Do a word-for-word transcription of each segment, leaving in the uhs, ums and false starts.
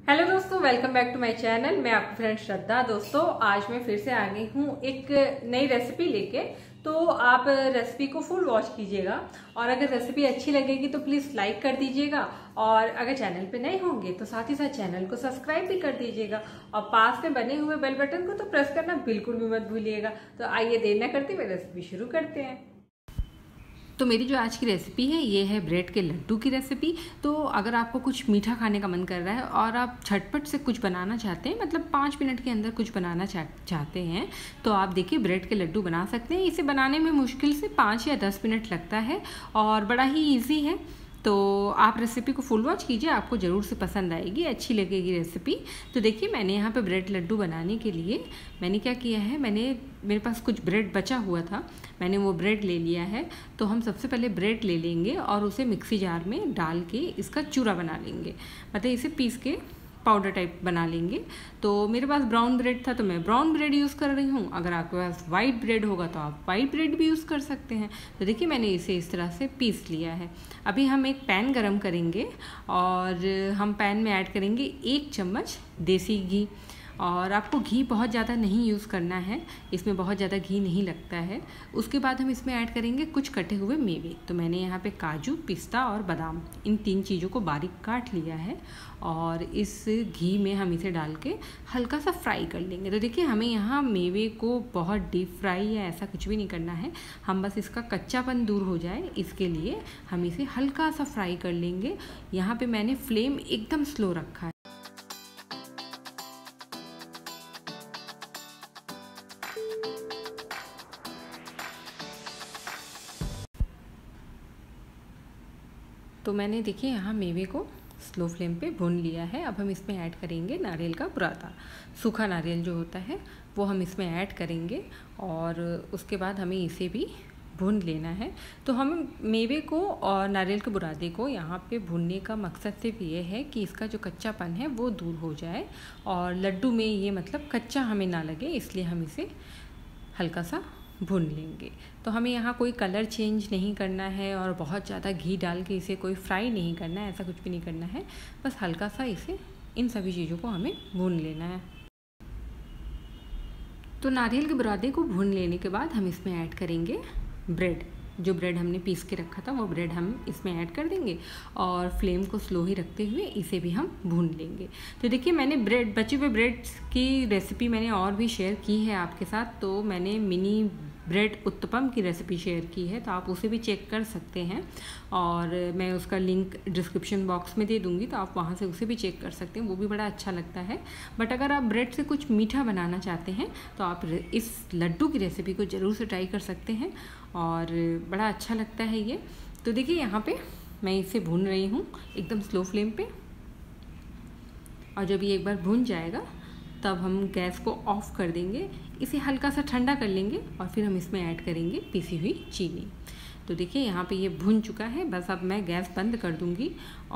Hello दोस्तों, welcome back to my channel. मैं आपकी फ्रेंड श्रद्धा। दोस्तों, आज मैं फिर से आ गई हूँ एक नई रेसिपी लेके। तो आप रेसिपी को फुल वॉच कीजिएगा और अगर रेसिपी अच्छी लगेगी तो प्लीज लाइक कर दीजिएगा और अगर चैनल पे नए होंगे तो साथ ही साथ चैनल को सब्सक्राइब भी कर दीजिएगा और पास में बने हुए बेल बटन को तो प्रेस करना बिल्कुल भी मत भूलिएगा। तो आइए देर न करते हुए रेसिपी शुरू करते हैं। तो मेरी जो आज की रेसिपी है ये है ब्रेड के लड्डू की रेसिपी। तो अगर आपको कुछ मीठा खाने का मन कर रहा है और आप झटपट से कुछ बनाना चाहते हैं, मतलब पाँच मिनट के अंदर कुछ बनाना चा, चाहते हैं तो आप देखिए ब्रेड के लड्डू बना सकते हैं। इसे बनाने में मुश्किल से पाँच या दस मिनट लगता है और बड़ा ही ईजी है। तो आप रेसिपी को फुल वॉच कीजिए, आपको ज़रूर से पसंद आएगी, अच्छी लगेगी रेसिपी। तो देखिए मैंने यहाँ पे ब्रेड लड्डू बनाने के लिए मैंने क्या किया है, मैंने मेरे पास कुछ ब्रेड बचा हुआ था, मैंने वो ब्रेड ले लिया है। तो हम सबसे पहले ब्रेड ले लेंगे और उसे मिक्सी जार में डाल के इसका चूरा बना लेंगे, मतलब इसे पीस के पाउडर टाइप बना लेंगे। तो मेरे पास ब्राउन ब्रेड था तो मैं ब्राउन ब्रेड यूज़ कर रही हूँ। अगर आपके पास वाइट ब्रेड होगा तो आप वाइट ब्रेड भी यूज़ कर सकते हैं। तो देखिए मैंने इसे इस तरह से पीस लिया है। अभी हम एक पैन गरम करेंगे और हम पैन में ऐड करेंगे एक चम्मच देसी घी। और आपको घी बहुत ज़्यादा नहीं यूज़ करना है, इसमें बहुत ज़्यादा घी नहीं लगता है। उसके बाद हम इसमें ऐड करेंगे कुछ कटे हुए मेवे। तो मैंने यहाँ पे काजू, पिस्ता और बादाम, इन तीन चीज़ों को बारीक काट लिया है और इस घी में हम इसे डाल के हल्का सा फ्राई कर लेंगे। तो देखिए हमें यहाँ मेवे को बहुत डीप फ्राई या ऐसा कुछ भी नहीं करना है, हम बस इसका कच्चापन दूर हो जाए इसके लिए हम इसे हल्का सा फ्राई कर लेंगे। यहाँ पर मैंने फ्लेम एकदम स्लो रखा है। तो मैंने देखिए यहाँ मेवे को स्लो फ्लेम पे भून लिया है। अब हम इसमें ऐड करेंगे नारियल का बुरादा, सूखा नारियल जो होता है वो हम इसमें ऐड करेंगे और उसके बाद हमें इसे भी भून लेना है। तो हम मेवे को और नारियल के बुरादे को यहाँ पे भूनने का मकसद सिर्फ ये है कि इसका जो कच्चापन है वो दूर हो जाए और लड्डू में ये मतलब कच्चा हमें ना लगे, इसलिए हम इसे हल्का सा भून लेंगे। तो हमें यहाँ कोई कलर चेंज नहीं करना है और बहुत ज़्यादा घी डाल के इसे कोई फ्राई नहीं करना है, ऐसा कुछ भी नहीं करना है, बस हल्का सा इसे इन सभी चीज़ों को हमें भून लेना है। तो नारियल के बुरादे को भून लेने के बाद हम इसमें ऐड करेंगे ब्रेड। जो ब्रेड हमने पीस के रखा था वो ब्रेड हम इसमें ऐड कर देंगे और फ्लेम को स्लो ही रखते हुए इसे भी हम भून लेंगे। तो देखिए मैंने ब्रेड बचे हुए ब्रेड की रेसिपी मैंने और भी शेयर की है आपके साथ। तो मैंने मिनी ब्रेड उत्तपम की रेसिपी शेयर की है, तो आप उसे भी चेक कर सकते हैं और मैं उसका लिंक डिस्क्रिप्शन बॉक्स में दे दूँगी, तो आप वहाँ से उसे भी चेक कर सकते हैं, वो भी बड़ा अच्छा लगता है। बट अगर आप ब्रेड से कुछ मीठा बनाना चाहते हैं तो आप इस लड्डू की रेसिपी को ज़रूर से ट्राई कर सकते हैं और बड़ा अच्छा लगता है ये। तो देखिए यहाँ पे मैं इसे भून रही हूँ एकदम स्लो फ्लेम पे और जब ये एक बार भून जाएगा तब हम गैस को ऑफ कर देंगे, इसे हल्का सा ठंडा कर लेंगे और फिर हम इसमें ऐड करेंगे पीसी हुई चीनी। तो देखिए यहाँ पे ये भून चुका है, बस अब मैं गैस बंद कर दूँगी।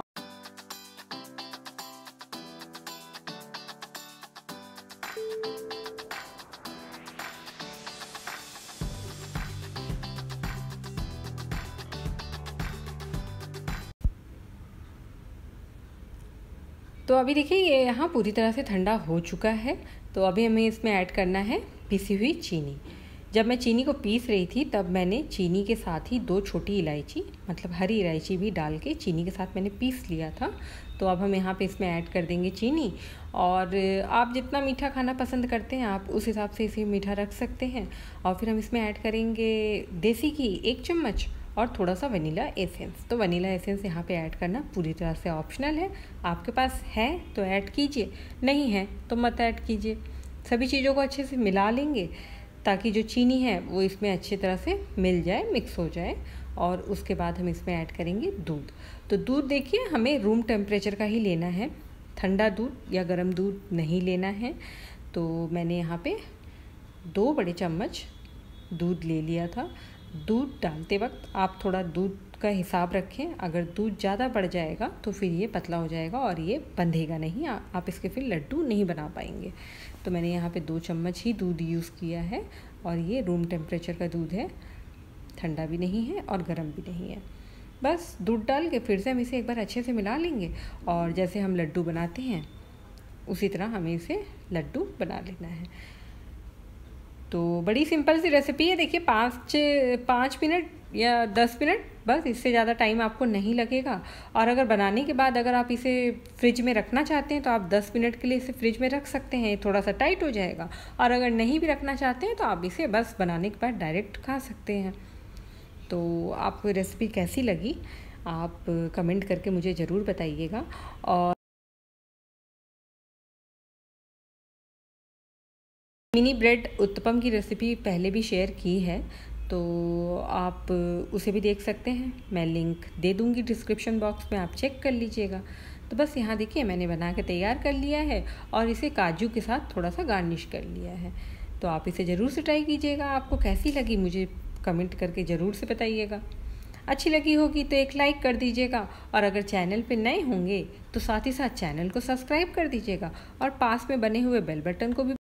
तो अभी देखिए ये यहाँ पूरी तरह से ठंडा हो चुका है। तो अभी हमें इसमें ऐड करना है पीसी हुई चीनी। जब मैं चीनी को पीस रही थी तब मैंने चीनी के साथ ही दो छोटी इलायची, मतलब हरी इलायची भी डाल के चीनी के साथ मैंने पीस लिया था। तो अब हम यहाँ पे इसमें ऐड कर देंगे चीनी और आप जितना मीठा खाना पसंद करते हैं आप उस हिसाब से इसे मीठा रख सकते हैं। और फिर हम इसमें ऐड करेंगे देसी घी एक चम्मच और थोड़ा सा वनीला एसेंस। तो वनीला एसेंस यहाँ पे ऐड करना पूरी तरह से ऑप्शनल है, आपके पास है तो ऐड कीजिए, नहीं है तो मत ऐड कीजिए। सभी चीज़ों को अच्छे से मिला लेंगे ताकि जो चीनी है वो इसमें अच्छी तरह से मिल जाए, मिक्स हो जाए। और उसके बाद हम इसमें ऐड करेंगे दूध। तो दूध देखिए हमें रूम टेम्परेचर का ही लेना है, ठंडा दूध या गर्म दूध नहीं लेना है। तो मैंने यहाँ पे दो बड़े चम्मच दूध ले लिया था। दूध डालते वक्त आप थोड़ा दूध का हिसाब रखें, अगर दूध ज़्यादा बढ़ जाएगा तो फिर ये पतला हो जाएगा और ये बंधेगा नहीं, आप इसके फिर लड्डू नहीं बना पाएंगे। तो मैंने यहाँ पे दो चम्मच ही दूध यूज़ किया है और ये रूम टेम्परेचर का दूध है, ठंडा भी नहीं है और गर्म भी नहीं है। बस दूध डाल के फिर से हम इसे एक बार अच्छे से मिला लेंगे और जैसे हम लड्डू बनाते हैं उसी तरह हमें इसे लड्डू बना लेना है। तो बड़ी सिंपल सी रेसिपी है। देखिए पाँच पाँच मिनट या दस मिनट, बस इससे ज़्यादा टाइम आपको नहीं लगेगा। और अगर बनाने के बाद अगर आप इसे फ्रिज में रखना चाहते हैं तो आप दस मिनट के लिए इसे फ्रिज में रख सकते हैं, थोड़ा सा टाइट हो जाएगा। और अगर नहीं भी रखना चाहते हैं तो आप इसे बस बनाने के बाद डायरेक्ट खा सकते हैं। तो आपको रेसिपी कैसी लगी आप कमेंट करके मुझे ज़रूर बताइएगा। और मिनी ब्रेड उत्तपम की रेसिपी पहले भी शेयर की है, तो आप उसे भी देख सकते हैं। मैं लिंक दे दूंगी डिस्क्रिप्शन बॉक्स में, आप चेक कर लीजिएगा। तो बस यहाँ देखिए मैंने बना के तैयार कर लिया है और इसे काजू के साथ थोड़ा सा गार्निश कर लिया है। तो आप इसे ज़रूर से ट्राई कीजिएगा। आपको कैसी लगी मुझे कमेंट करके ज़रूर से बताइएगा। अच्छी लगी होगी तो एक लाइक कर दीजिएगा, और अगर चैनल पे नए होंगे तो साथ ही साथ चैनल को सब्सक्राइब कर दीजिएगा और पास में बने हुए बेल बटन को भी